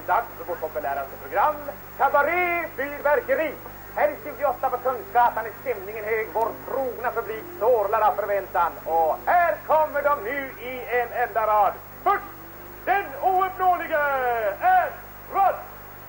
dags för vårt populäraste program, Kabaré Fyrverkeri. Här i Studio 8 på Kungsgatan är stämningen hög, vår trogna publik sorlar av förväntan. Och här kommer de nu i en enda rad. Först, den ouppnåelige Ernst Rudd.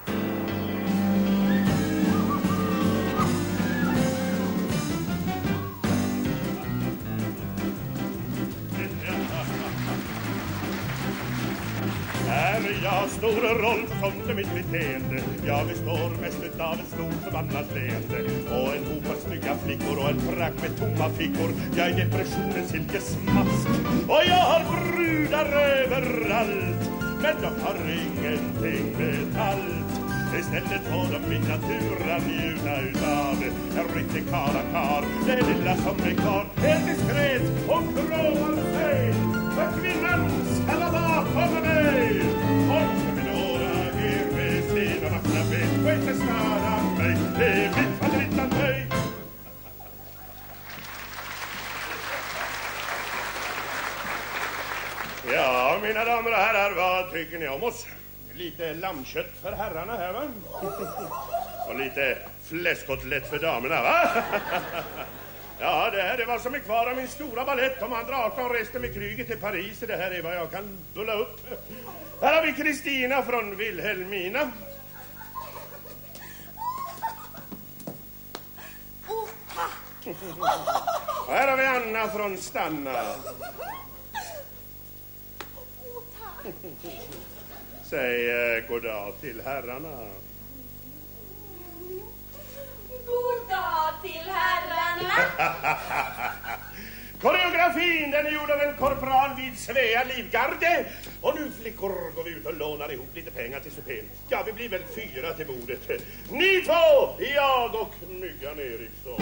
Här är jag stora roll som mitt beteende. Jag består mest utav en stor förbannad leende och en hop av snygga flickor och en frack med tomma fickor. Jag är depressionens silkesmask och jag har brudar överallt, men de har ingenting med allt. Istället får de min natura njuta utav en riktig karakar. Det lilla som är kvar, helt diskret och krålar sig. För kvinnan ska la bakom mig. Och för min åra ger med sina vackra ben och inte störa mig. Det är mitt favoritlandhöj. Ja, mina damer och herrar, vad tycker ni om oss? Lite lammkött för herrarna här, va? Och lite fläskkotlett för damerna, va? Ja, det här är vad som är kvar av min stora ballett. De andra 18 reste med kriget till Paris. Det här är vad jag kan bulla upp. Här har vi Kristina från Wilhelmina. Åh, tack! Och här har vi Anna från Stanna. Åh, tack! Säg god dag till herrarna. God dag till herrarna. Koreografin den är gjord av en korpral vid Svea Livgarde. Och nu flickor går vi ut och lånar ihop lite pengar till supén. Ja, vi blir väl 4 till bordet. Ni två, jag och Myggan Eriksson.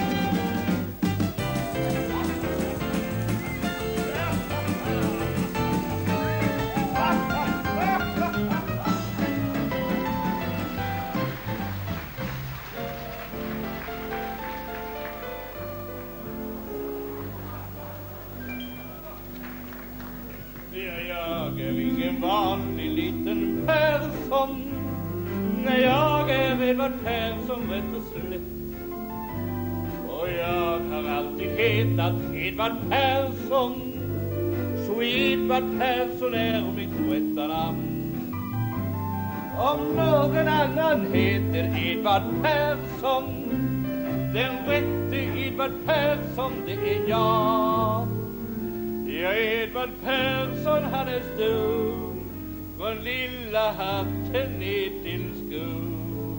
Jag är ingen vanlig liten Persson. Nej, jag är Edvard Persson rätt och slätt. Och jag har alltid hetat Edvard Persson. Så Edvard Persson är mitt rätta namn. Om någon annan heter Edvard Persson, den rätte Edvard Persson, det är jag. Ja, Edvard Persson, han är stor, från lilla hatten ner till skor.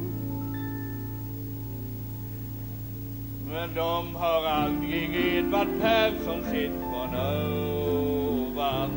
Men de har aldrig Edvard Persson sett från ovan.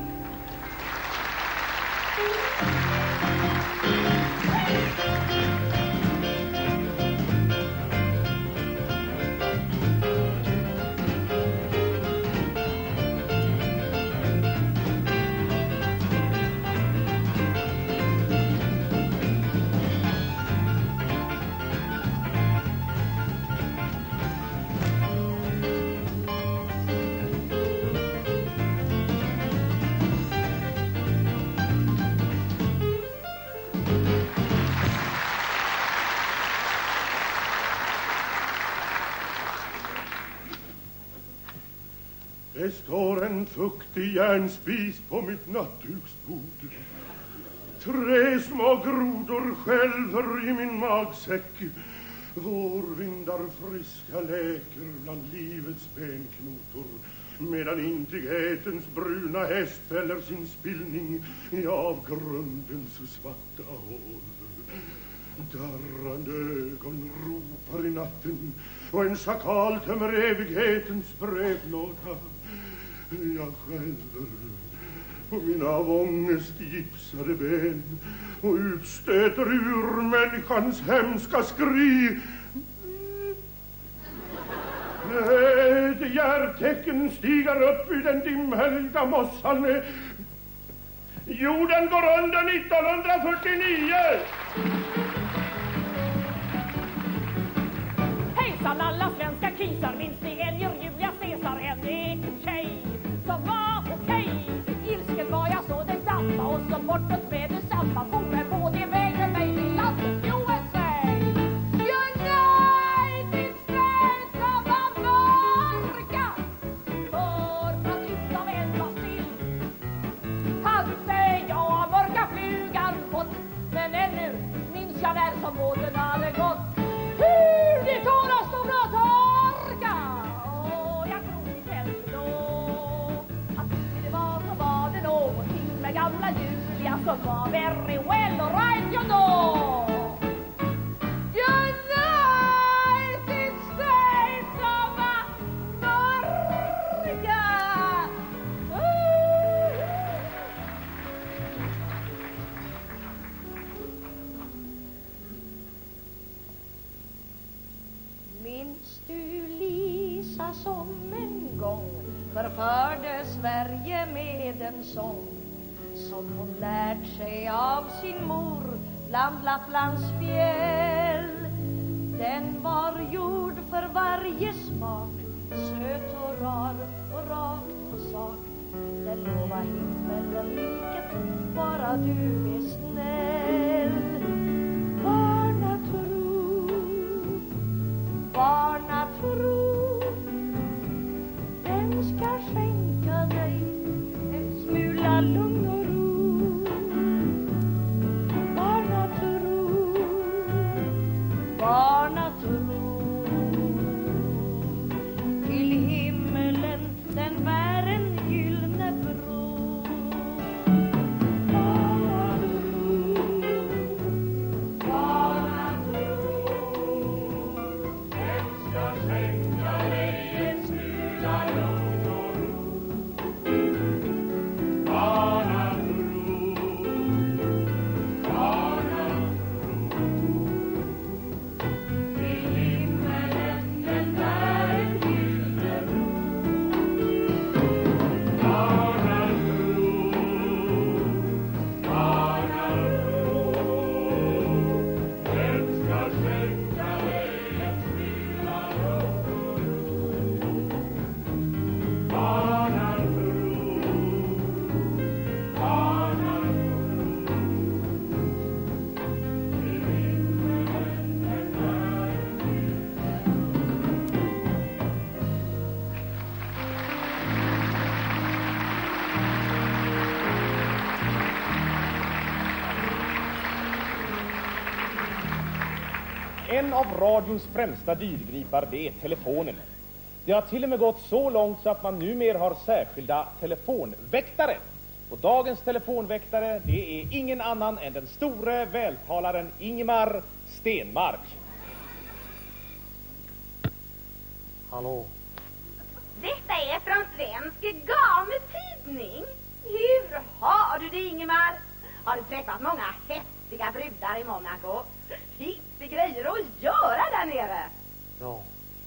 Det står en fuktig järnspis på mitt nattduksbord. 3 små grodor skälver i min magsäck. Vårvindar friska läker bland livets benknotor, medan intighetens bruna häst fäller sin spillning i avgrundens svarta hål. Darrande ögon ropar i natten och en schakal tömmer evighetens brevlåda. Jag skälver på mina av ångest gipsade ben och utstöter ur människans hemska skri. Ett hjärtecken stiger upp ur den dimhöljda mossan. Jorden går under 1949. Hejsan alla svenska kisar, minns ni en Julia Caesar, en tjej som var okej. Ilsken var jag så den samma och så bortåt med detsamma. For mig på det som båten hade gått. Hur det tårar stora torka. Och jag tror inte ändå att det var så var det någonting med gamla Julia som var very well right, you know. United States of America. Minns du Lisa som en gång förförde Sverige med en sång som hon lärt sig av sin mor bland Lapplands fjäll? Den var gjord för varje smak, söt och rar och rakt på sak. Den lovar himmelen liket, bara du är snäll. Barna tro, den ska skänka dig en smula lugn och ro. Barna tro, till himmelen den bär en gyllene bro. Barna tro, ska skänka dig en smula lugn och ro. Barna tro, till himmelen den bär en gyllene bro. Barna tro, den ska skänka dig en smula lugn och ro. Barna tro, till himmelen den bär en En av radions främsta dyrgripar, det är telefonen. Det har till och med gått så långt så att man numera har särskilda telefonväktare. Och dagens telefonväktare, det är ingen annan än den store vältalaren Ingemar Stenmark. Hallå? Detta är från Svensk Gametidning. Hur har du det, Ingemar? Har du träffat många häftiga brudar i Monaco? Finns det grejer att göra där nere? Ja.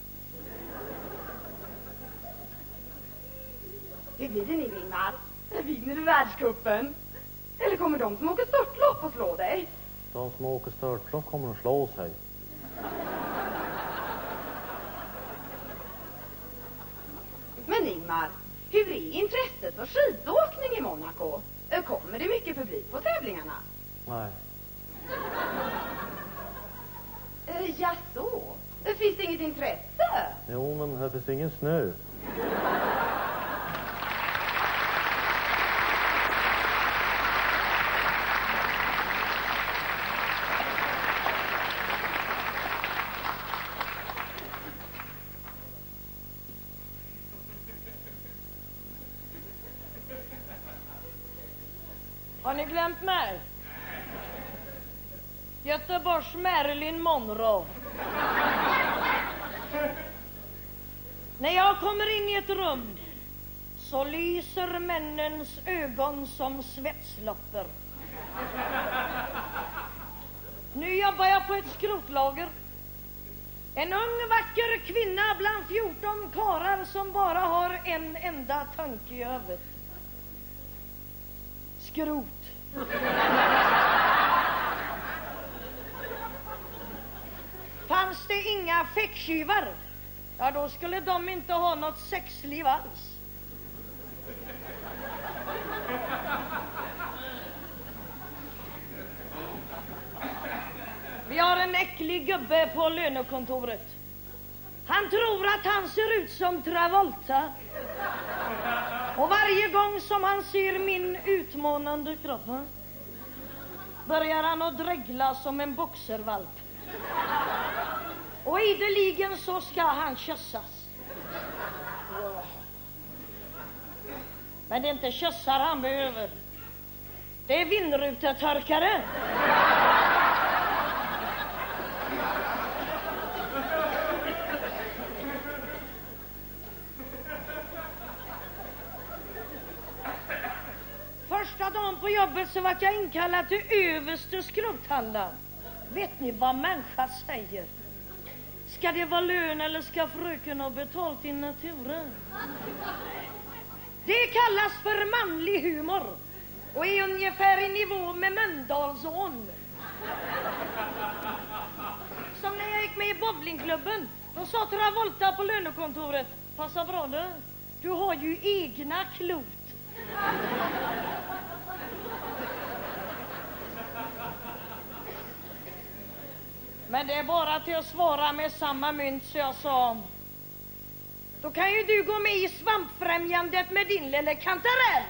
Hur blir det nu, Ingemar? Vinner du världscupen? Eller kommer de som åker störtlopp att slå dig? De som åker störtlopp kommer att slå sig. Men Ingmar, hur är intresset för skidåkning i Monaco? Kommer det mycket publik på tävlingarna? Nej. Ja, så. Finns det inget intresse? Jo, men här finns ingen snö. Har ni glömt mig? Göteborgs Marilyn Monroe. När jag kommer in i ett rum så lyser männens ögon som svetsloppor. Nu jobbar jag på ett skrotlager. En ung vacker kvinna bland 14 karlar som bara har en enda tanke i huvudet. Skrot. Fanns det inga fäcktjuvar, ja då skulle de inte ha något sexliv alls. Vi har en äcklig gubbe på lönekontoret. Han tror att han ser ut som Travolta. Och varje gång som han ser min utmanande kropp, börjar han att dregla som en boxervalp. Och ideligen så ska han kyssas. Men det är inte kyssar han behöver. Det är vindrutetorkare. Första dagen på jobbet så var jag inkallad till överste skrothandlaren. Vet ni vad människa säger? Ska det vara lön eller ska fröken ha betalt i naturen? Det kallas för manlig humor och är ungefär i nivå med Mölndalsån. Som när jag gick med i bowlingklubben, då sa Travolta på lönekontoret: passa bra du har ju egna klot. Men det är bara till att svara med samma mynt, så jag sa: då kan ju du gå med i Svampfrämjandet med din lille kantarell.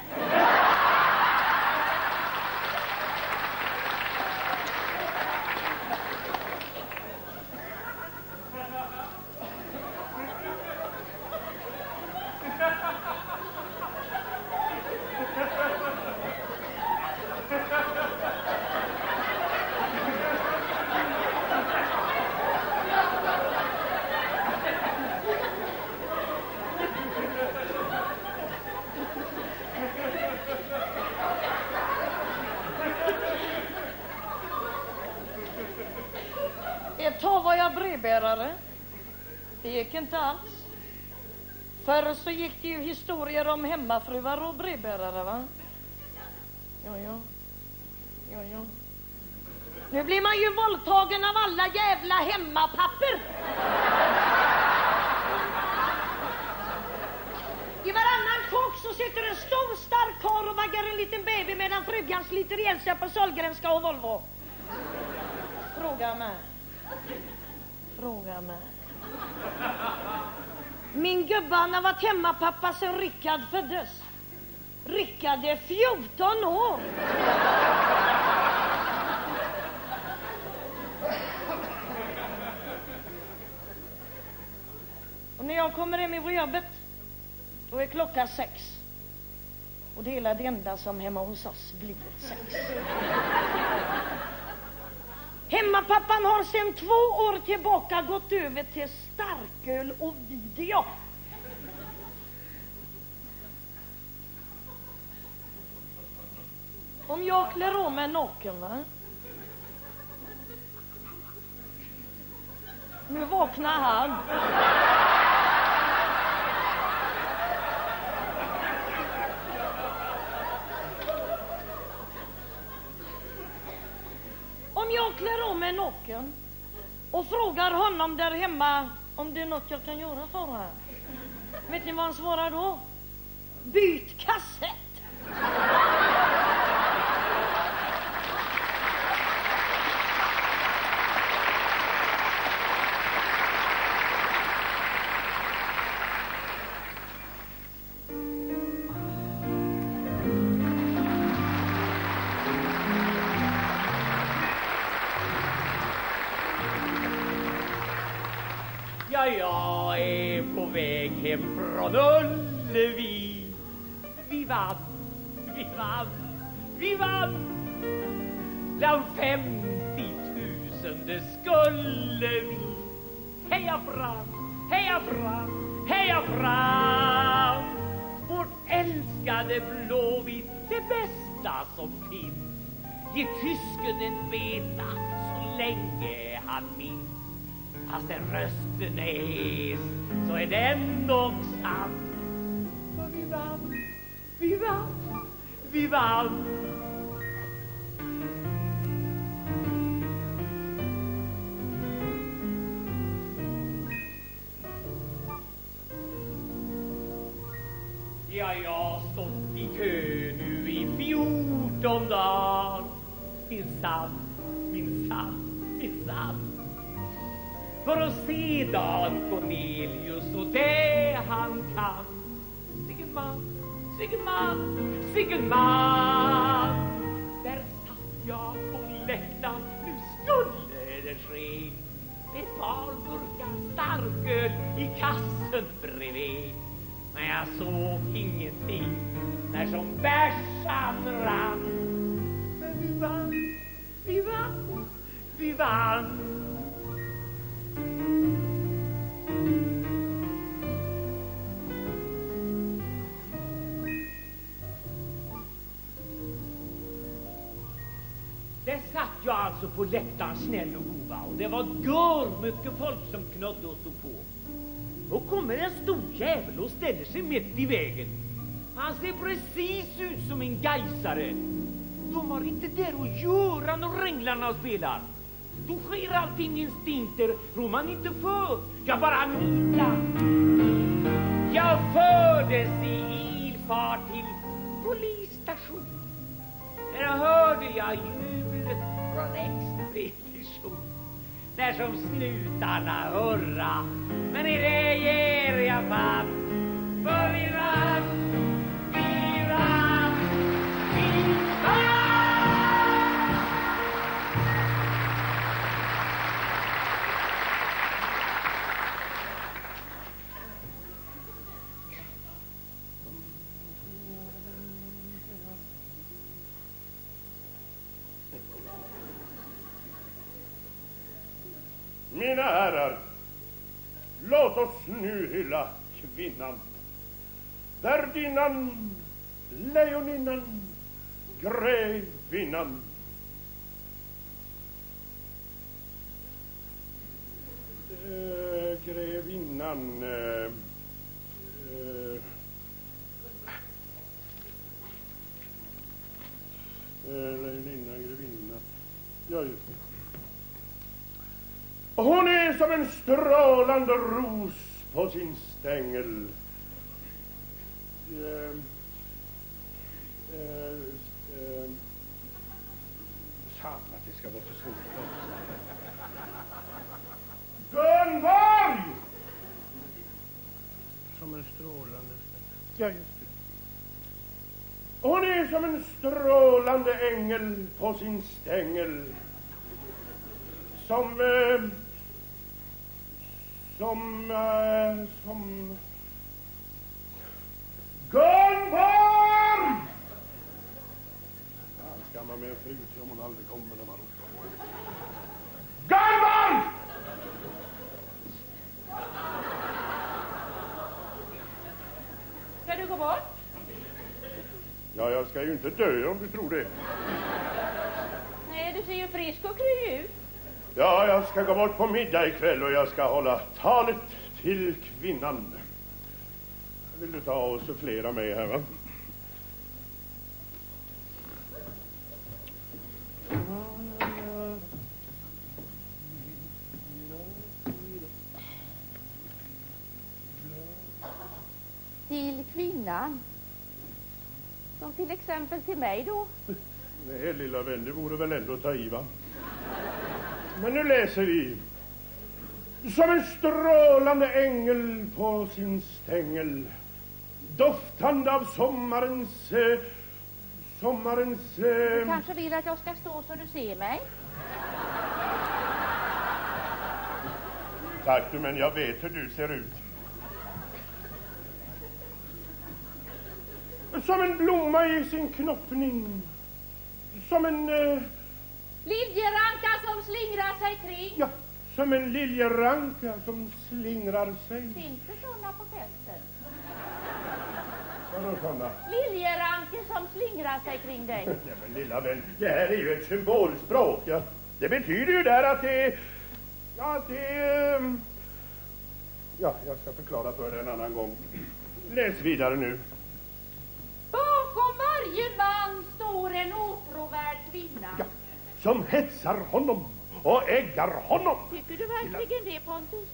Ett tag var jag brevbärare. Det gick inte alls. Förr så gick det ju historier om hemmafruar och brevbärare, va? Ja. Nu blir man ju våldtagen av alla jävla hemmapapper. I varannan kåk så sitter en stor stark karl och vaggar en liten baby medan frugan sliter ihjäl sig på Sahlgrenska och Volvo. Fråga mig. Min gubban har varit hemmapappa sedan Rickard föddes. Rickard är 14 år. Och när jag kommer hem i jobbet, då är klockan 6. Och det är det enda som hemma hos oss blir 6. Hemmapappan har sedan 2 år tillbaka gått över till starköl och video. Om jag klär om mig naken, va? Nu vaknar han. Om jag klär om mig naken och frågar honom där hemma om det är något jag kan göra för honom, vet ni vad han svarar då? Byt kassett. Ja, jag är på väg hem från Ullevi. Vi vann. Bland 50 000 skulle vi. Heja fram. Vårt älskade Blåvitt, det bästa som finns. Ge tysken en beta så länge han minns. Fast en rösten är hes, så är den nog sann. För vi vann. Ja, jag har stått i kö nu i 14 dagar. Minsann. För att se Dan Cornelius och det han kan. Sicken man. Där satt jag på ett par burkar starköl i kassen bredvid. Men jag såg ingenting när som bärsan rann. Men vi vann, vi vann, vi vann. Där satt jag alltså på läktaren snäll och gova, och det var mycket folk som knödde och stod på. Då kommer en stor jävel och ställer sig mitt i vägen. Han ser precis ut som en gaisare. De har inte där att göra när ränglarna spelar. Då sker allting instinkter, rår man inte för. Jag bara nitar. Jag fördes i ilfart till polisstation. Där hörde jag jublet från expedition. När som snutarna hurra. Men i det ger jag fan. För vi vann, vi vann, vi vann. Mina herrar, låt oss nu hylla kvinnan, värdinnan, lejoninnan, grevinnan. Grevinnan, lejoninna, grevinna, ja just det. Hon är som en strålande ros på sin stängel. Fan att det ska vara så svårt. Gunborg! Som en strålande... Ja, just det. Hon är som en strålande ängel på sin stängel. Som Gunborg! Han ska man med en fru om hon aldrig kommer när man ropar. Gunborg! Ska du gå bort? Ja, jag ska ju inte dö om du tror det. Nej, du ser ju frisk och kry ut. Ja, jag ska gå bort på middag ikväll och jag ska hålla talet till kvinnan. Vill du ta och sufflera mig här, va? Till kvinnan. Som till exempel till mig då. Nej, lilla vän, det vore väl ändå ta i, va? Men nu läser vi. Som en strålande ängel på sin stängel, doftande av sommarens... Du kanske vill att jag ska stå så du ser mig? Tack du, men jag vet hur du ser ut. Som en blomma i sin knoppning. Som en... Liljeranka som slingrar sig kring. Ja, som en liljeranka som slingrar sig. Finns det sådana på festen? Vadå sådana? Liljeranke som slingrar sig kring dig. Ja, men lilla vän, det här är ju ett symbolspråk. Ja. Det betyder ju där att det... Ja, det... Ja, jag ska förklara för dig en annan gång. Läs vidare nu. Bakom varje man står en åtråvärd kvinna. Ja, som hetsar honom och äggar honom. Tycker du verkligen det, Pontus?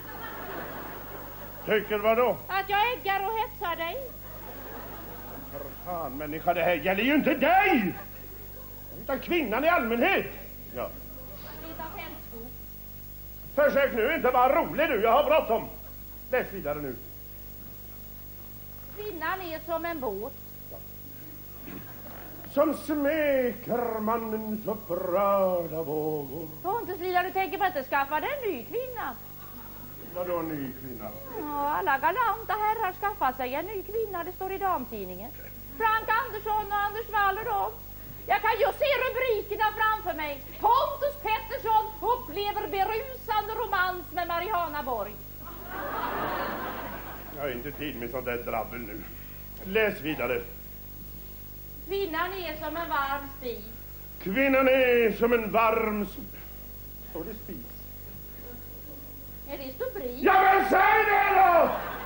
Tycker vad då? Att jag äggar och hetsar dig? För fan, människa, det här gäller ju inte dig! Utan kvinnan i allmänhet. Ja. Lita Fältskog. Försök nu inte vara rolig nu, jag har bråttom. Läs vidare nu. Kvinnan är som en båt. som smeker mannens upprörda vågor. Pontus lilla, du tänker på att du skaffa dig en ny kvinna? Vadå en ny kvinna? Ja, alla galanta herrar skaffar sig en ny kvinna, det står i damtidningen. Frank Andersson och Anders Wall och dem. Jag kan ju se rubrikerna framför mig. Pontus Pettersson upplever berusande romans med Mariana Borg. Jag har inte tid med sånt där drabbel nu. Läs vidare. Kvinnan är som en varm spis. Kvinnan är som en varm... Står det spis? Är det stubris? Ja, men säg det då!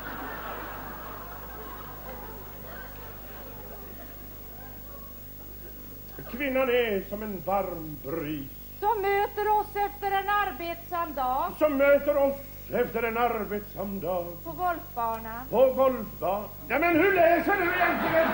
Kvinnan är som en varm bris. Som möter oss efter en arbetsam dag. Som möter oss efter en arbetsam dag. På golfbanan. På golfbanan. Ja, men hur läser du egentligen?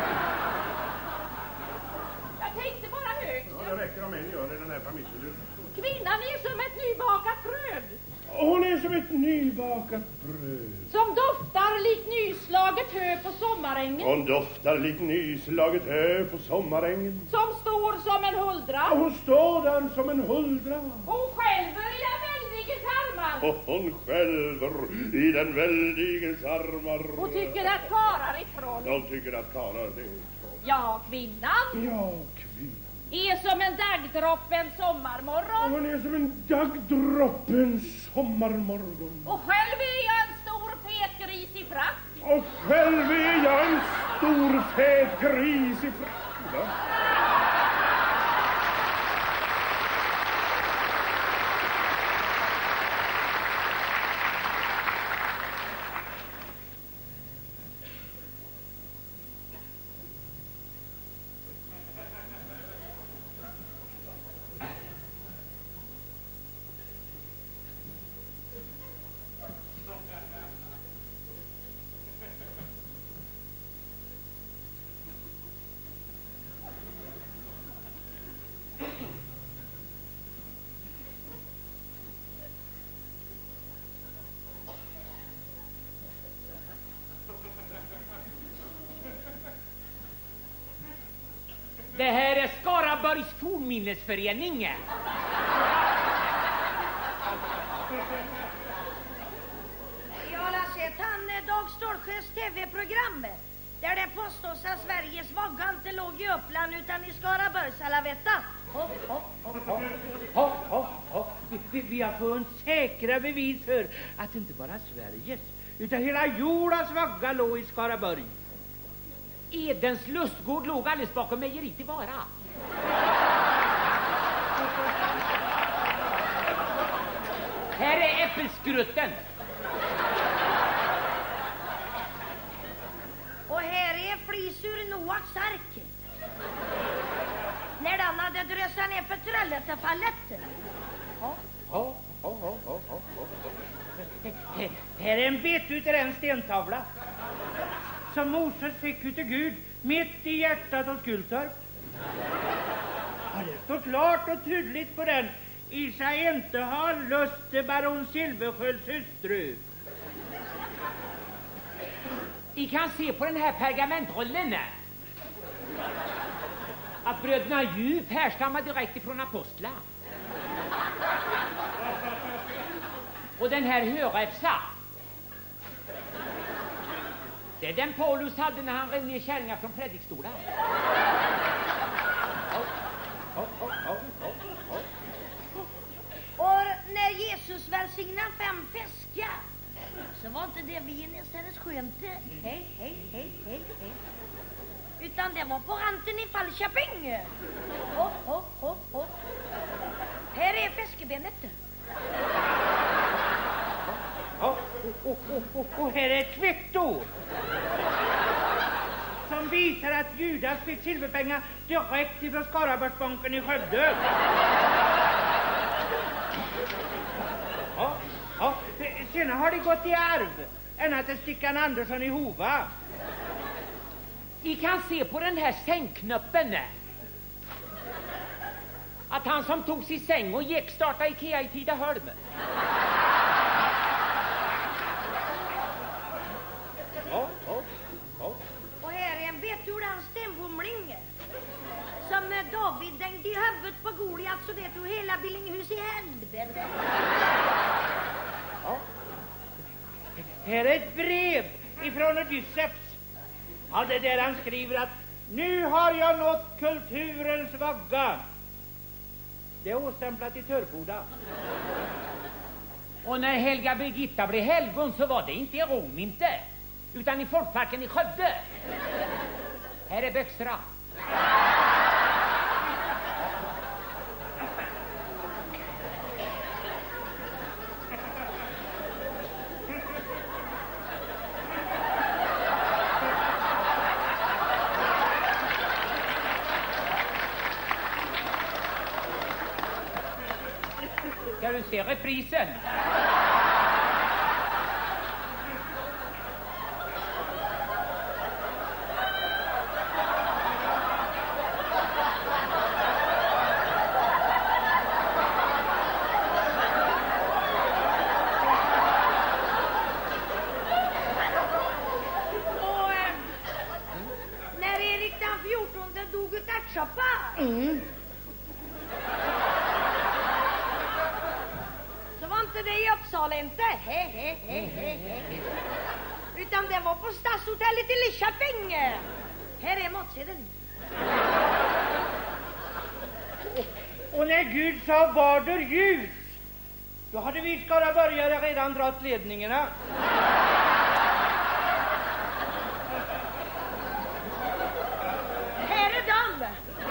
Jag tänkte bara högt. Ja, det räcker om en gör i den här familjen. Kvinnan är som ett nybakat bröd. Hon är som ett nybakat bröd. Som doftar likt nyslaget hö på sommarängen. Hon doftar likt nyslaget hö på sommarängen. Som står som en huldra. Och hon står där som en huldra. Hon skälver i den väldiges armar. Och hon skälver i den väldiges armar. Hon tycker att karar är troll. De tycker att karar är troll. Ja, kvinnan. Ja, kvinnan. Är som en dagdroppe en sommarmorgon. Hon är som en dagdroppe en sommarmorgon. Och själv är jag en stor fet gris i frack. Och själv är jag en stor fet gris i frack. Va? Det här är Skaraborgs fornminnesförening. Jag har sett Dag Stålsjös tv-program där det påstås att Sveriges vagga inte låg i Uppland utan i Skaraborgs, alla veta. Vi har fått säkra bevis för att inte bara Sveriges utan hela jordens vagga låg i Skaraborg. Edens lustgård låg alldeles bakom mejeriet i Vara. Här är äppelskrutten. Och här är flis ur Noaks ark. När den hade drösat ner för Trollhättefallet. Här är en bit utav en stentavla som Moses fick utav Gud mitt i hjärtat av Skultorp. Ja, det står klart och tydligt på den: Isa inte har lust till baron Silverskölds hustru. I kan se på den här pergamentrollen att bröderna Djup härstammar direkt ifrån apostlar. Och den här höräpsa, det är den Paulus hade när han rev ner kärringar från predikstolar. Och när Jesus välsignade 5 fiskar så var inte det vinens hennes skönt. Hej. Utan det var på ranten i Falköping. Här är fiskebenet. Och här är ett kvitto som visar att Judas fick silverpengar direkt ifrån Skaraborgsbanken i Skövde. Sen har det gått i arv ända till Stickan Andersson i Hova. I kan se på den här sängknoppen att han som tog sig säng och gick starta Ikea i Tidaholm. Och här är en betord av stenbomling David dängde i huvudet på Goliat så det tog hela Billinghus i helvete. Ja. Här är ett brev ifrån Odysseus. Ja, det där han skriver att nu har jag nått kulturens vagga. Det är åstämplat i Törboda. Och när Helga Birgitta blev helgon så var det inte i Rom inte, utan i Folkparken i Skövde. Här är Böxra. Ska du se reprisen? När Erik den 14 dog ut ärtsoppa. Så var inte det i Uppsala inte. Utan det var på Stadshotellet i Lidköping. Här är matsedeln. Och när Gud sa varder ljus, då hade vi skaraborgare redan dragit ledningarna. Här är de.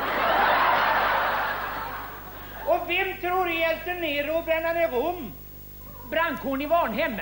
Och vem tror hjälpte Nero och bränna ner Rom? Brandkåren i Varnhem.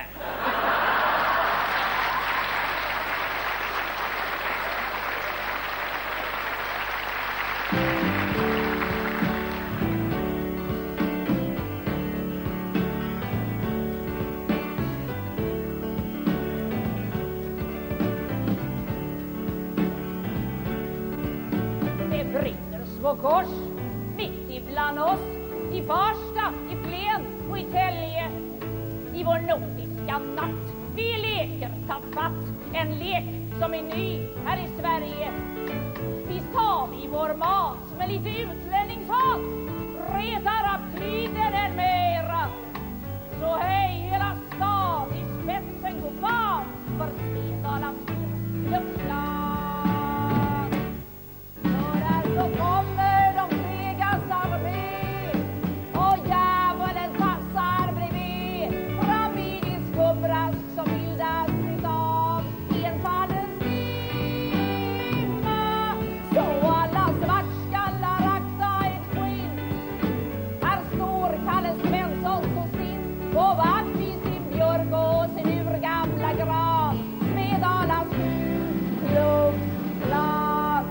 Det brinner små kors mitt ibland oss, i Farsta, i Flen och i Tälje. I vår nordiska natt vi leker tafatt, en lek som är ny här i Sverige. Visst har vi vår mat med lite utlänningshat, retar aptiten än mera. Så hej hela stan, i spetsen går barn för Svedalans luftslag. För här så kommer de fregas armé och djävulen tassar bredvid. Fram i det skubbras som bildas utav enfallens dimma. Så alla svartskallar akta ett skinn. Här står Kalle Svensson så stinn på vart vid sin björk och sin urgamla gran. Svedalans luftslag.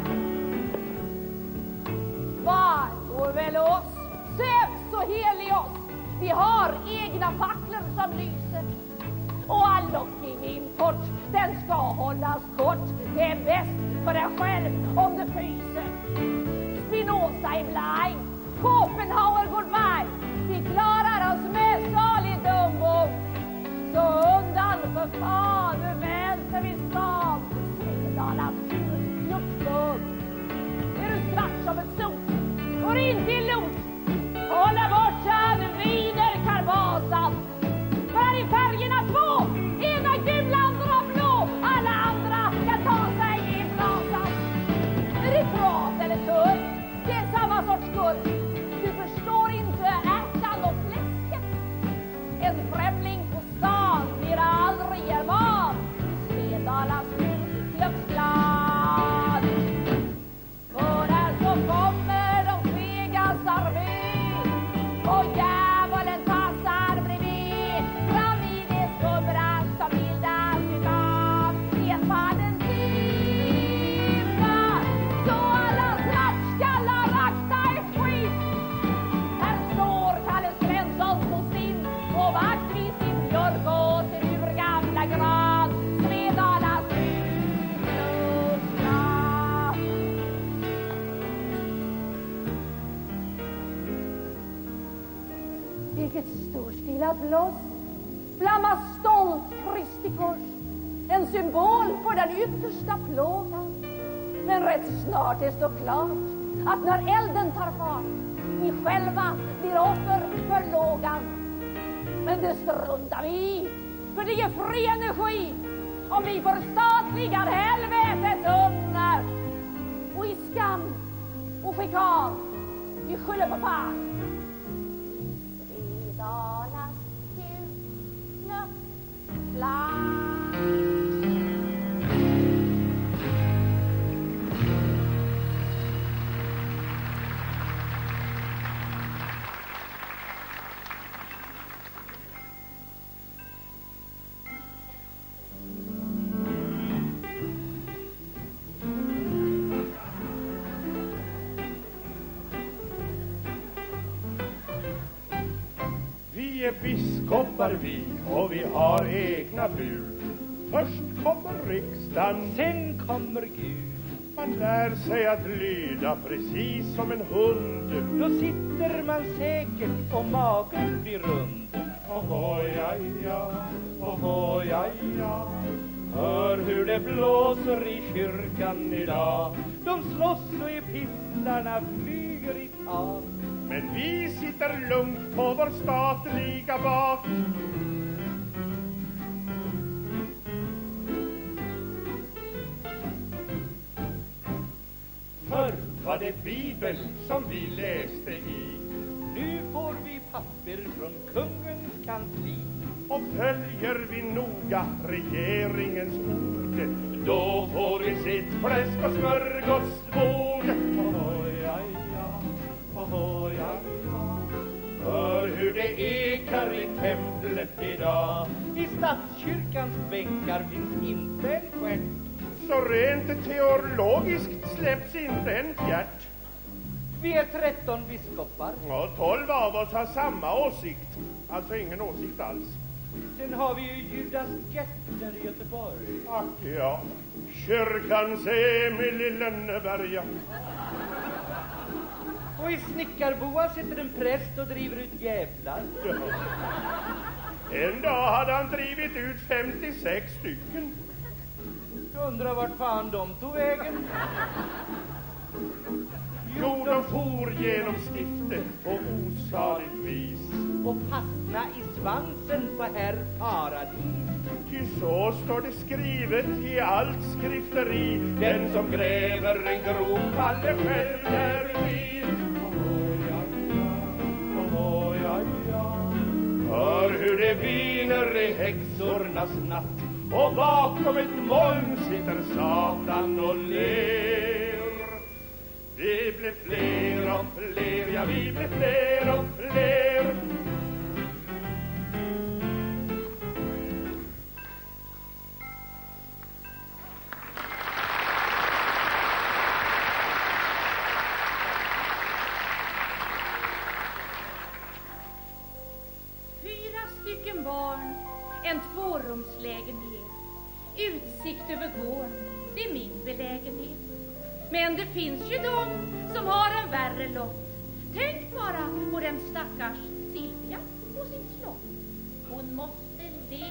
Var går väl oss, Zeus och Helios, vi har egna facklor som lyser. Och all lockingimport, den ska hållas kort. Det är bäst för dig själv om du fryser. Spinoza är blind, Schopenhauer går by. Vi klarar oss med salig dumbom. Så undan för fan, nu välter vi stan. Svedalans luftslag. Är du svart som ett sot, går in till lot. Hålla borta, nu viner Karbasan. För här är färgerna två, ena gul, andra blå. Alla andra kan ta sig i brasan. Är det prat eller tull? Det är samma sorts skull. Du förstår inte ärtan och fläsket. En främling på stan blir aldrig german. Svedalans luftslag. För här så kommer de fegas armé och djävulen tassar bredvid. Fram i det skubbras som bildas utav enfallens dimma. Så alla svartskallar akta ett skit. Här står Kalle Svensson så stinn på vart vid sin björk och sin urgamla gran. Svedalans luftslag. Vilket storstilat blås, flammar stolt Kristi kors, en symbol för den yttersta plågan. Men rätt snart det står klart att när elden tar fart, ni själva blir offer för lågan. Men det struntar vi i, för det ger fri energi om vi förstatligar helvetets ugnar. Och i skam och skikan, vi skyller på fan. Vi dalar till luftland. Vi är biskopar vi, och vi har egna bud. Först kommer riksdagen, Sen kommer Gud. man lär sig att lyda precis som en hund. Då sitter man säkert och magen blir rund. Ohoj, aj, ja, ohoj, aj, ja. Hör hur det blåser i kyrkan idag. De slåss och epistlarna flyger i tak. Men vi sitter lugnt på vår statliga bak. Förr var det Bibel som vi läste i. Nu får vi papper från kungens kansli. Och följer vi noga regeringens ord, då får vi sitt fläsk och smörgåsbord. Ohoj, aj, ja, ohoj, aj, ja. Hör hur det ekar i templet idag. I statskyrkans bänkar finns inte en stjärt. Så rent teologiskt släpps inte en fjärt. Vi är 13 biskopar. Ja, 12 av oss har samma åsikt. Alltså ingen åsikt alls. Sen har vi ju Judas Gertner i Göteborg. Ack ja, kyrkans Emil i Lönneberga. Och i Snickarboa sitter en präst och driver ut jävlar. En dag hade han drivit ut 56 stycken. Jag undrar vart fan de tog vägen. Jo, de for genom stiftet på osaligt vis. Och fastna i svansen på herr Paradis. Ty så står det skrivet i allt skrifteri. Den som gräver en grop faller själv därvid. Ohoj, aj, ja, ohoj, aj, ja. Hör hur det viner i häxornas natt. Och bakom ett moln sitter Satan och ler. Vi blir fler och fler, ja vi blir fler och fler. Barn, en tvårumslägenhet, utsikt över gården, det är min belägenhet. Men det finns ju de som har en värre lott. Tänk bara på den stackars Silvia på sitt slott. Hon måste le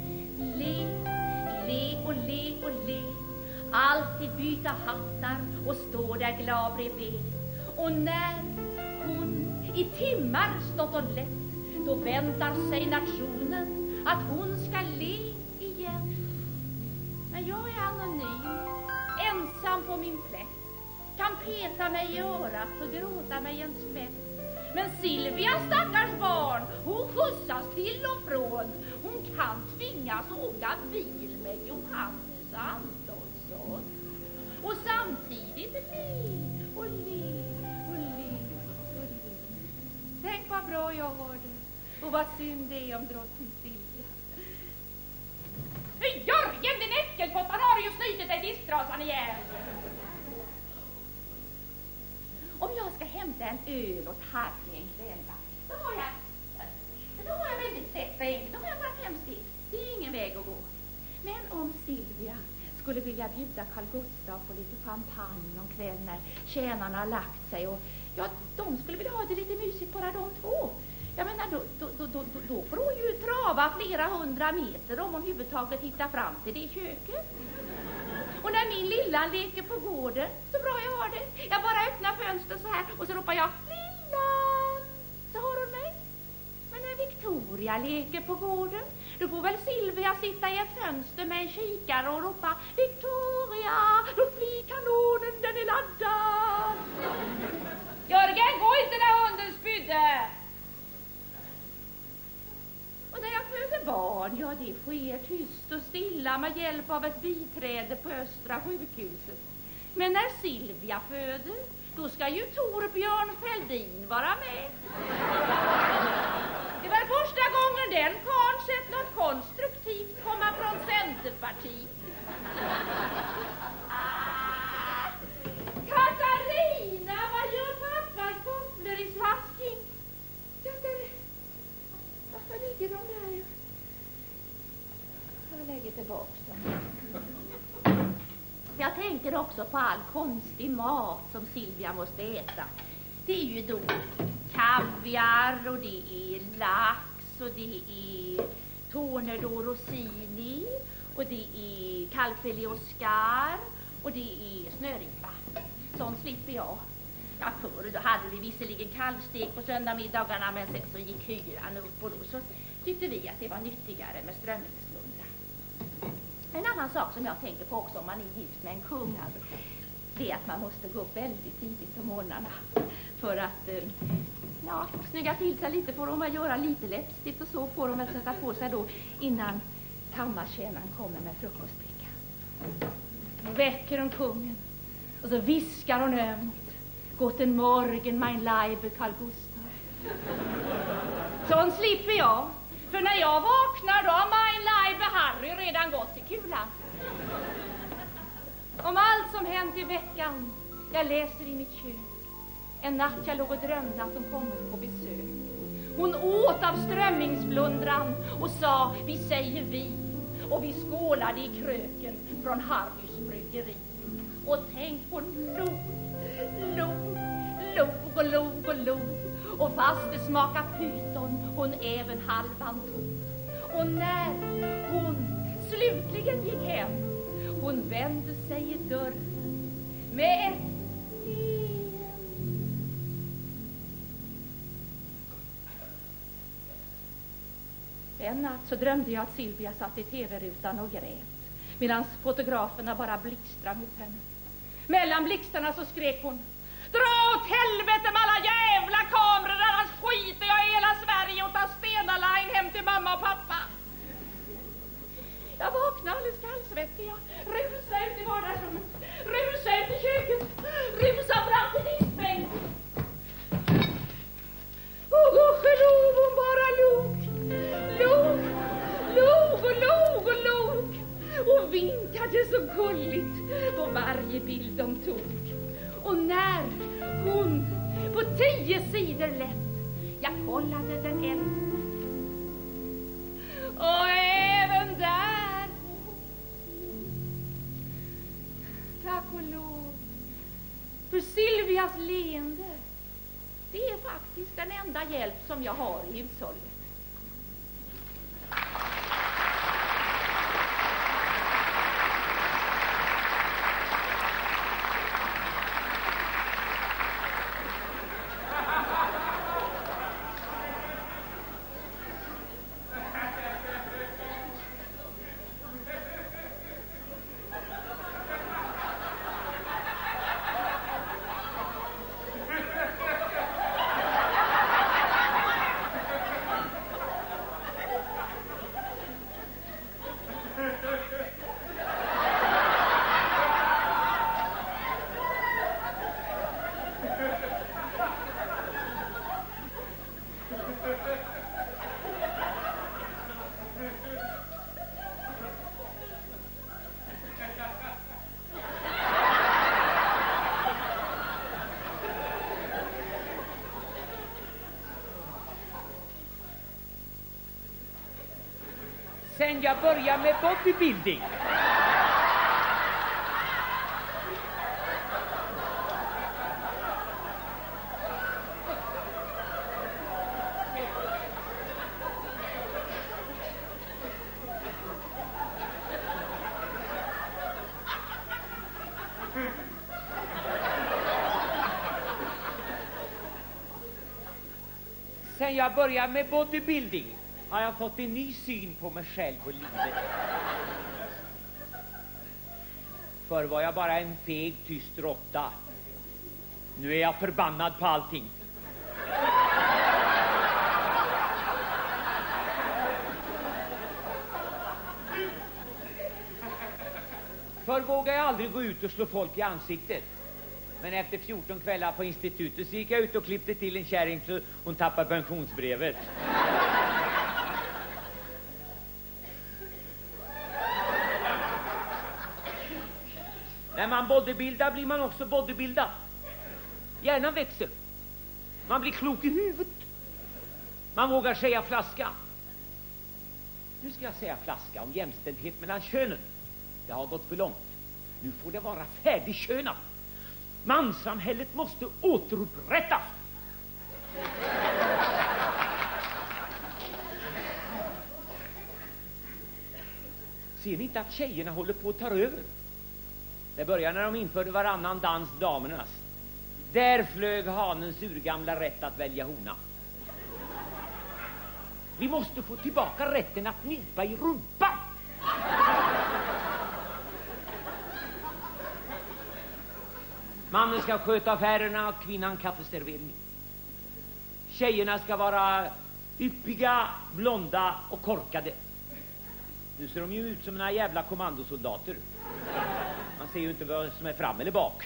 och le och le. Alltid byta hattar och stå där glad bredvid. Och när hon i timmar stått och lett, då väntar sig nationen att hon ska le igen. Men jag är anonym, ensam på min plätt, kan peta mig i örat och gråta mig en skvätt. Men Silvia, stackars barn, hon skjutsas till och från. Hon kan tvingas åka bil med Johannes Antonsson. Och samtidigt le och le och le och le. Tänk vad bra jag har det. Och vad synd det är om drottning Silvia. Jörgen, din äckelpottan har ju snytit dig disktrasan ihjäl. Om jag ska hämta en öl åt Harry en kväll, då har jag väldigt lätt och enkelt. Då har jag bara 5 steg. Det är ingen väg att gå. Men om Silvia skulle vilja bjuda Carl Gustaf på lite champagne någon kväll när tjänarna har lagt sig, och ja, de skulle vilja ha det lite mysigt bara de två. Jag menar, då får hon ju trava flera 100 meter om hon överhuvudtaget hittar fram till det köket. Och när min lilla leker på gården, så bra jag har det. Jag bara öppnar fönstret så här och så ropar jag Lillan, så har hon mig. Men när Victoria leker på gården, då får väl Silvia sitta i ett fönster med en kikare och ropa Victoria, låt bli kanonen, den är laddad. Jörgen, gå inte där hunden spydde. Och när jag föder barn, ja det sker tyst och stilla med hjälp av ett biträde på Östra sjukhuset. Men när Silvia föder, då ska ju Torbjörn Fälldin vara med. Det var första gången den karln sett något konstruktivt komma från Centerpartiet. Katarina, vad gör pappas kofflor i slasking? Varför ligger de där? Jag lägger tillbaka dem. Jag tänker också på all konstig mat som Silvia måste äta. Det är ju då kaviar och det är lax och det är torner rossini och det är kalvfilé Oscar och det är snöripa. Sånt slipper jag. Ja, förr då hade vi visserligen kalvstek på söndagmiddagarna, men sen så gick hyran upp och då så tyckte vi att det var nyttigare med strömmingsblundra. En annan sak som jag tänker på också om man är gift med en kung, alltså, det är att man måste gå upp väldigt tidigt på morgnarna för att snygga till sig lite, får de göra lite läppstift och så får de väl sätta på sig då innan kammartjänaren kommer med frukostbricka. Då väcker hon kungen och så viskar hon ömt Guten Morgen, mein Leibe, Carl Gustaf. Sån slipper jag. För när jag vaknar då har mein Leibe Harry redan gått till kulan. Om allt som hänt i veckan, jag läser i mitt kök. En natt jag låg och drömde att de kommit på besök. Hon åt av strömmingsblundran och sa, vi säger vi. Och vi skålade i kröken från Harrys bryggeri. Och tänk på log och log. Och fast det smakar pyton, hon även halvan tog. Och när hon slutligen gick hem, hon vände sig i dörren med ett En natt så drömde jag att Silvia satt i tv-rutan och grät, medan fotograferna bara blixtrade mot henne. Mellan blixtarna så skrek hon, dra åt helvete med alla jävla kameror, annars skiter jag i hela Sverige och tar Stena Line hem till mamma och pappa. Jag vaknade alldeles kallsvettig. Jag rusade ut i vardagsrummet, rusade ut i köket, rusade fram till diskbänken. Och gudskelov, hon bara log och vinkade så gulligt på varje bild de tog. Och när hon på 10 sidor lätt, jag kollade den ännu. Och även där, tack och lov för Silvias leende. Det är faktiskt den enda hjälp som jag har i hushållet. Sen jag börjar med bodybuilding. sen jag började med bodybuilding har jag fått en ny syn på mig själv och livet. Förr var jag bara en feg, tyst råtta. Nu är jag förbannad på allting. Förr vågade jag aldrig gå ut och slå folk i ansiktet. Men efter 14 kvällar på institutet så gick jag ut och klippte till en kärring så hon tappade pensionsbrevet. När man bodybuildar blir man också bodybuildad. Hjärnan växer. Man blir klok i huvudet. Man vågar säga flaska. Nu ska jag säga flaska om jämställdhet mellan könen. Det har gått för långt. Nu får det vara färdigkönat. Manssamhället måste återupprättas. Ser ni inte att tjejerna håller på att ta över? Det började när de införde varannan dans damernas. Där flög hanens urgamla rätt att välja hona. Vi måste få tillbaka rätten att nypa i rumpan. Mannen ska sköta affärerna och kvinnan kaffeservering. Tjejerna ska vara yppiga, blonda och korkade. Nu ser de ju ut som några jävla kommandosoldater. Man ser ju inte vad som är fram eller bak.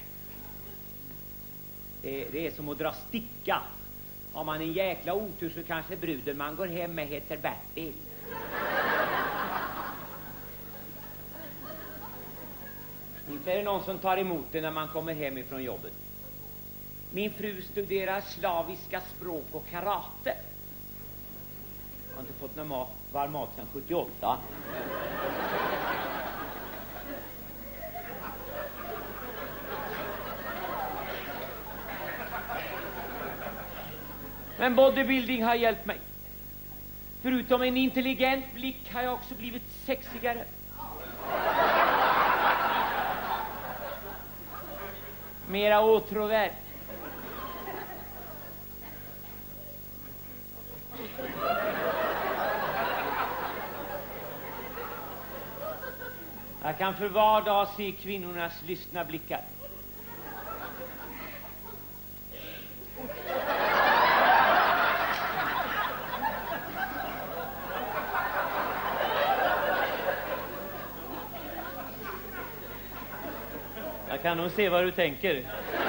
Det är som att dra sticka. Har man en jäkla otur så kanske bruden man går hem med heter Bertil. Inte är det någon som tar emot det när man kommer hem ifrån jobbet. Min fru studerar slaviska språk och karate. Jag har inte fått någon varm mat sedan 78. Men bodybuilding har hjälpt mig. Förutom en intelligent blick har jag också blivit sexigare. Mera åtråvärd. Jag kan för var dag se kvinnornas lystna blickar. Jag kan nog se vad du tänker.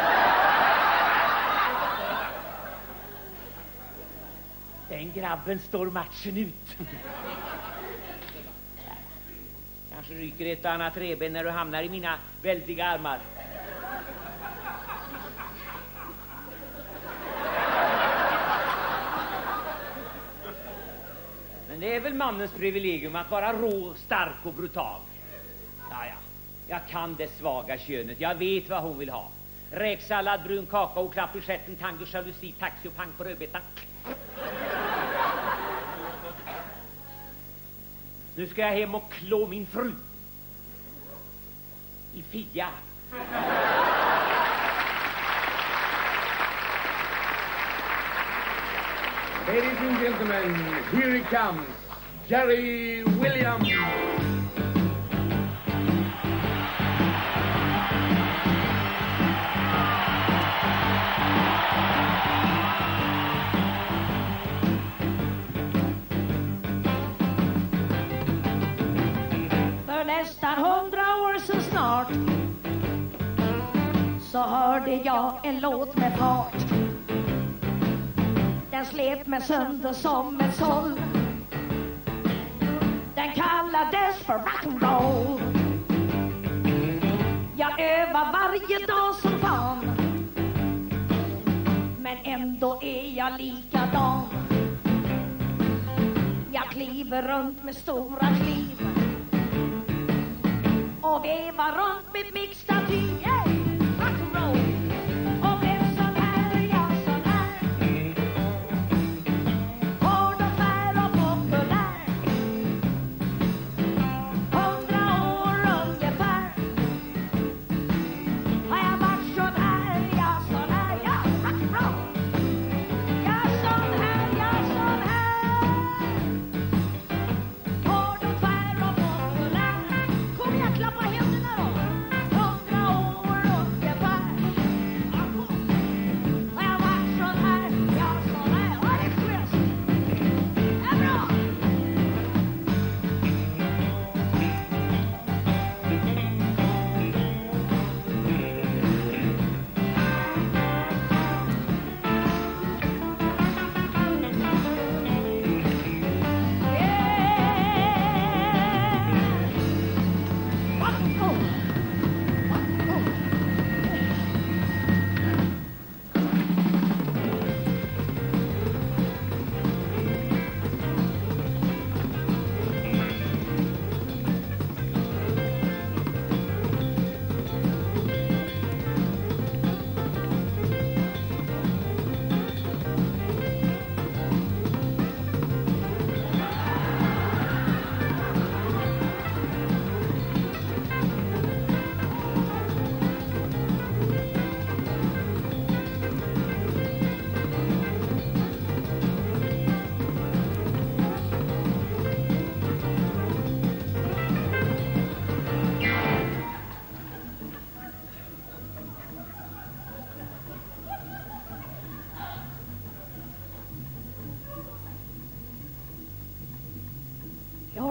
Den grabben står matchen ut. Kanske ryker ett annat reben när du hamnar i mina väldiga armar. Men det är väl mannens privilegium att vara rå, stark och brutal. Ja. Jag kan det svaga könet. Jag vet vad hon vill ha. Räksallad, brun kaka och klapp i stjärten, tango, jalusi, taxi och pang på rödbetan. Nu ska jag hem och klå min fru. I fia. Ladies and gentlemen, here he comes, Jerry Williams. Nästan 100 år så snart så hörde jag en låt med fart. Den slet mig sönder som ett såll. Den kallades för rock'n'roll. Jag övar varje dag som fan, men ändå är jag likadan. Jag kliver runt med stora kliv och vevar runt med mixtaty. Hey! Rock'n'roll. Och blev sån här, ja sån här. Hård och fär och populär. 100 år ungefär. Har jag varit sån här, ja sån här. Ja, rock'n'roll. Ja sån här, ja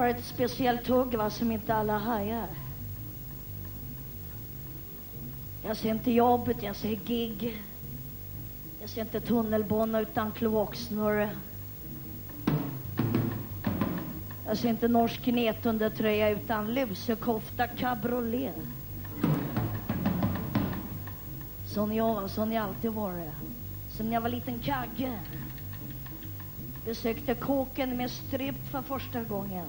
har ett speciellt hugg, va, som inte alla hajar. Jag ser inte jobbet, jag ser gig. Jag ser inte tunnelbana utan kloaksnurre. Jag ser inte norsk nätundertröja utan lusekofta cabriolet. Sån jag alltid varit. Som när jag var liten kagge. Besökte kåken med strip för första gången.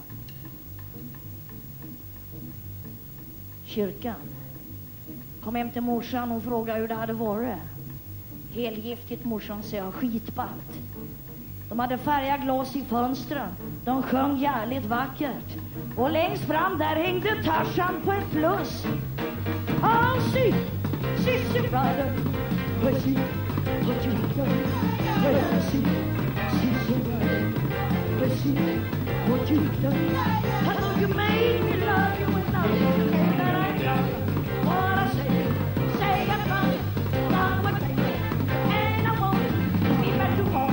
Kyrkan. Kom hem till morsan och frågade hur det hade varit. Helgiftigt, morsan, säger jag, skitballt. De hade färgat glas i fönstren. De sjöng jävligt vackert. Och längst fram där hängde Tarzan på ett plus. Oh, see, Sissy Rider. Where's he? What you done? Where's he? Sissy Rider. Where's he? What you done? I know you made me love you and love you that I done. What I say I'm done with me. And I won't be back to home.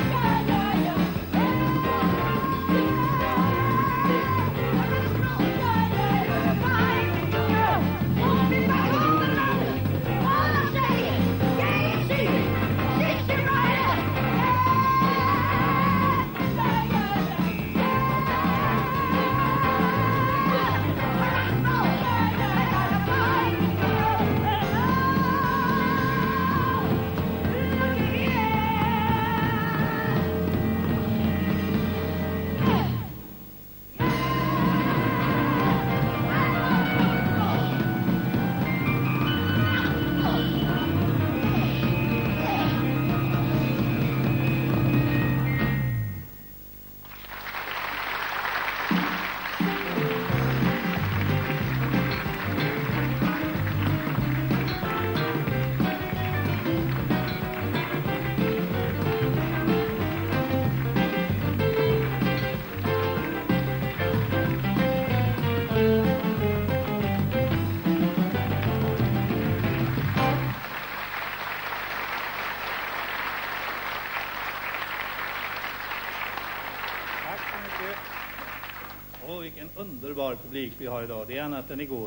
Vilken underbar publik vi har idag. Det är annat än igår.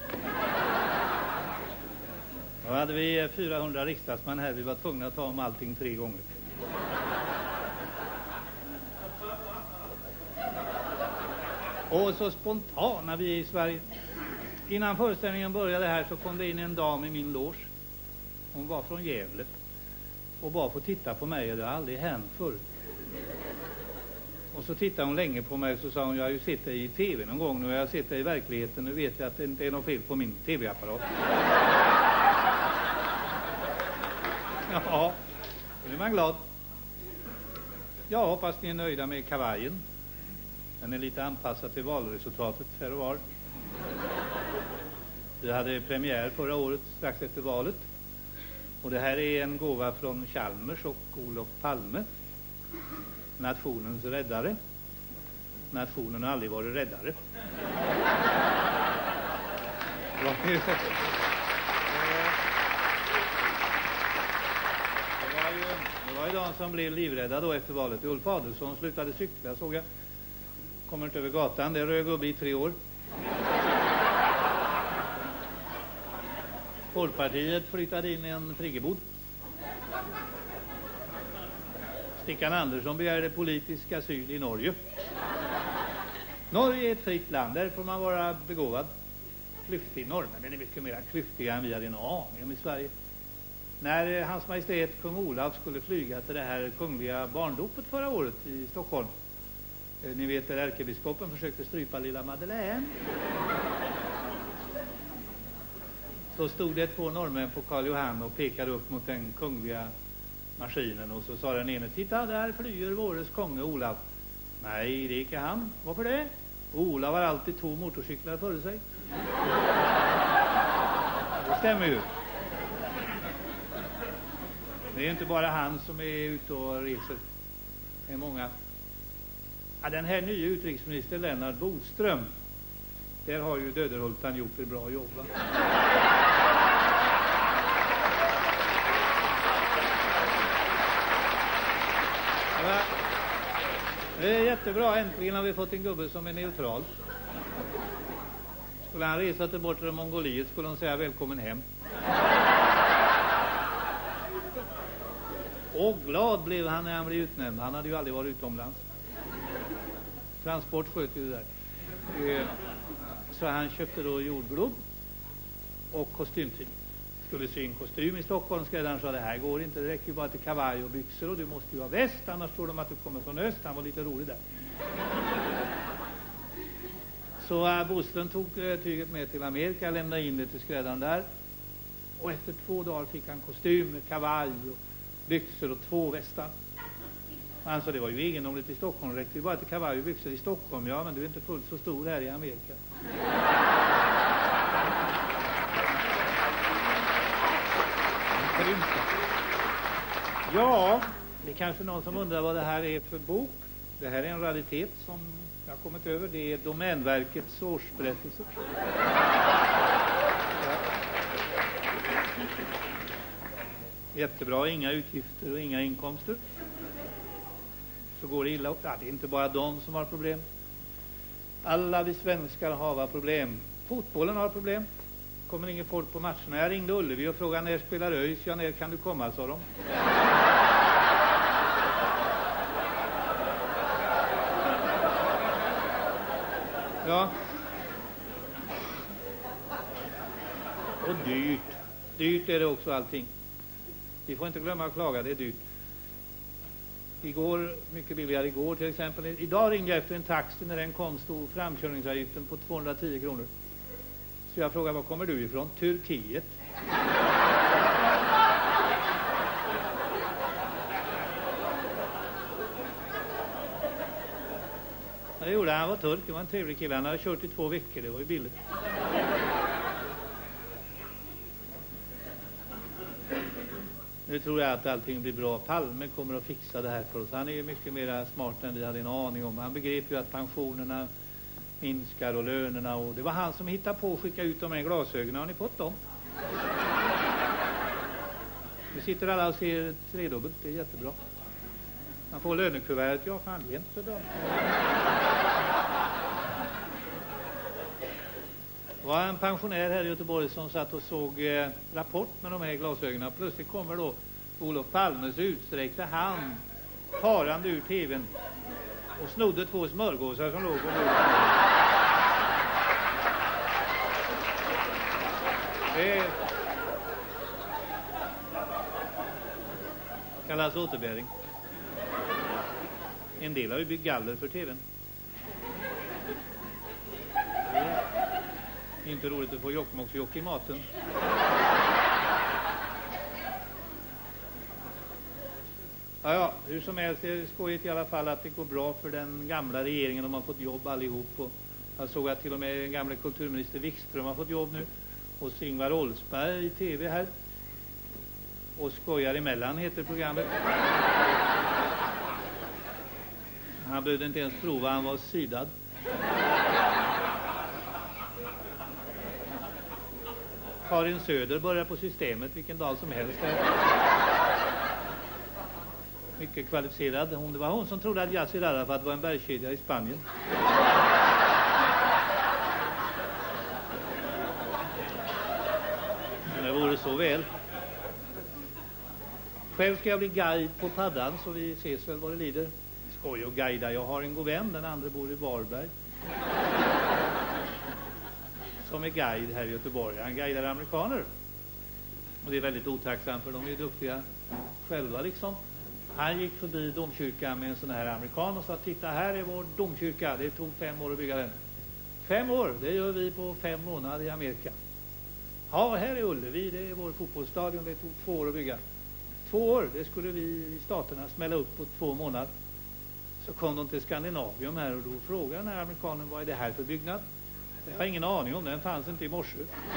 Då hade vi 400 riksdagsmän här. Vi var tvungna att ta om allting 3 gånger. Och så spontana vi är i Sverige. Innan föreställningen började här så kom det in en dam i min loge. Hon var från Gävle. Och bara få titta på mig. Det har aldrig hänt förr. Och så tittade hon länge på mig och så sa hon, jag har ju sett dig i tv någon gång. Nu har jag sett dig i verkligheten. Nu vet jag att det inte är något fel på min tv-apparat. Ja, då är man glad. Jag hoppas ni är nöjda med kavajen. Den är lite anpassad till valresultatet här och var. Vi hade premiär förra året strax efter valet. Och det här är en gåva från Chalmers och Olof Palme. Nationens räddare. Nationen har aldrig varit räddare. Det var ju de som blev livrädda då efter valet. Ulf Adelsohn slutade cykla, såg jag. Kommer inte över gatan, det är röd gubbe i 3 år. Folkpartiet flyttade in i en friggebod. Stickan Andersson begärde politisk asyl i Norge. Norge är ett fritt land, där får man vara begåvad. Klyftig norrmän är mycket mer klyftiga än vi hade en aning om i Sverige. När Hans Majestät kung Olav skulle flyga till det här kungliga barndopet förra året i Stockholm. Ni vet där ärkebiskopen försökte strypa lilla Madeleine. Så stod det 2 norrmän på Karl Johan och pekade upp mot den kungliga maskinen och så sa den ene, titta där flyger våres konge Olav. Nej, det är inte han. Varför det? Olav har alltid 2 motorcyklar före sig. Det stämmer ju. Det är inte bara han som är ute och reser. Det är många. Ja, den här nya utrikesminister Lennart Bodström, där har ju Döderhultan gjort ett bra jobb, va? Det är jättebra, äntligen har vi fått en gubbe som är neutral. Skulle han resa till bortre Mongoliet skulle de säga välkommen hem. Och glad blev han när han blev utnämnd. Han hade ju aldrig varit utomlands. Transport sköt ju det där. Så han köpte då jordglob och kostymtyg. Skulle sy en kostym i Stockholm. Skräddaren sa det här går inte, det räcker ju bara till kavaj och byxor och du måste ju ha väst, annars tror de att du kommer från öst. Han var lite rolig där. Så Boström tog tyget med till Amerika, lämnade in det till skräddaren där. Och efter 2 dagar fick han kostym, kavaj och byxor och 2 västar. Han sa det var ju egendomligt i Stockholm, det räckte ju bara till kavaj och byxor i Stockholm. Ja, men du är inte fullt så stor här i Amerika. Ja, det är kanske någon som undrar vad det här är för bok. Det här är en raritet som jag har kommit över. Det är Domänverkets årsberättelse. Jättebra, inga utgifter och inga inkomster. Så går det illa. Ja, det är inte bara de som har problem. Alla vi svenskar har problem. Fotbollen har problem. Kommer ingen folk på matcherna. Jag ringde Ullevi och frågade när spelar ÖIS. Ja, när kan du komma, sa de. Ja. Och dyrt. Dyrt är det också allting. Vi får inte glömma att klaga, det är dyrt. Igår, mycket billigare igår till exempel. Idag ringde jag efter en taxi, när den kom stod framkörningsavgiften på 210 kronor. Så jag frågade, var kommer du ifrån? Turkiet. Ja, det gjorde han, var turk, det var en trevlig kille. Han hade kört i 2 veckor, det var ju billigt. Nu tror jag att allting blir bra. Palme kommer att fixa det här för oss. Han är ju mycket mer smart än vi hade en aning om. Han begrep ju att pensionerna minskar och lönerna. Och det var han som hittade på att skicka ut de här glasögonen. Har ni fått dem? Nu sitter alla och ser 3-dubbelt. Det är jättebra. Man får lönekuvertet. Ja, fan, jättebra. Det var en pensionär här i Göteborg som satt och såg Rapport med de här glasögonen. Plötsligt kommer då Olof Palmes utsträckta hand farande ur tvn och snodde 2 smörgåsar som låg på bordet. Det kallas återbäring. En del har ju byggt galler för tvn. Inte roligt att få Jokkmokksjock i maten. Ja, hur som helst, det är skojigt i alla fall att det går bra för den gamla regeringen. De har fått jobb allihop. Och jag såg att till och med den gamla kulturminister Wikström har fått jobb nu. Och Ingvar Oldsberg i tv här. Och Skojar emellan heter programmet. Han behövde inte ens prova, han var sidad. Karin Söder börjar på Systemet vilken dag som helst. Mycket kvalificerad. Det var hon som trodde att Yassir Arafat var en bergskedja i Spanien. Men det vore så väl. Själv ska jag bli guide på paddan så vi ses väl vad det lider. Skoj och guida. Jag har en god vän, den andra bor i Varberg. Som är guide här i Göteborg. Han guidar amerikaner. Och det är väldigt otacksamt för de är duktiga själva liksom. Han gick förbi domkyrkan med en sån här amerikan och sa titta här är vår domkyrka. Det tog 5 år att bygga den. 5 år, det gör vi på 5 månader i Amerika. Ja, här är Ullevi, det är vår fotbollsstadion. Det tog 2 år att bygga. 2 år, det skulle vi i staterna smälla upp på 2 månader. Så kom de till Skandinavium här och då frågade den här amerikanen vad är det här för byggnad? Jag har ingen aning om den fanns inte i morse.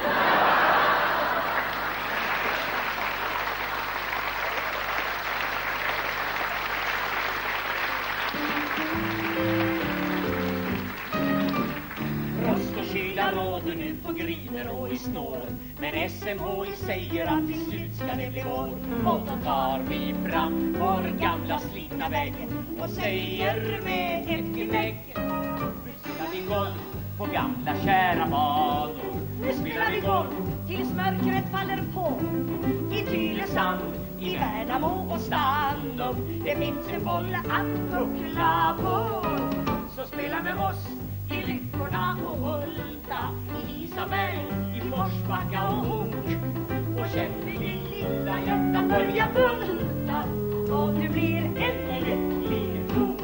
Frost och kyla råder nu på Gryner och i Snår. Men SMHI säger att till slut ska det bli vår. Och då tar vi fram vår gamla slitna vägg och säger med ett gnägg: Spela din golf, på gamla kära banor. Nu spelar vi golf tills mörkret faller på. I Tylösand, i Värnamo och Stanlund. Det finns en boll att puckla på. Så spela med oss i Lyckorna och Hulta, i Isabel, i Forsbacka och Hok. Och känn dig din lilla hjärta börja bulta, och du blir en lycklig tok.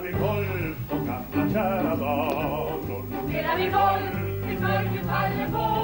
Kära banor. Spelar vi golf, till mörker faller på.